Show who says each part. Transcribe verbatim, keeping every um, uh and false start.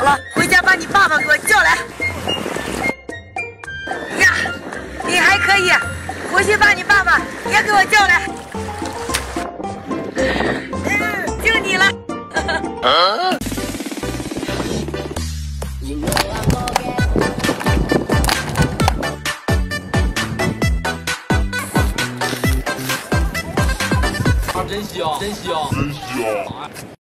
Speaker 1: 了，回家把你爸爸给我叫来。呀，你还可以，回去把你爸爸也给我叫来。嗯，就你了。啊
Speaker 2: 真香，真香，真香！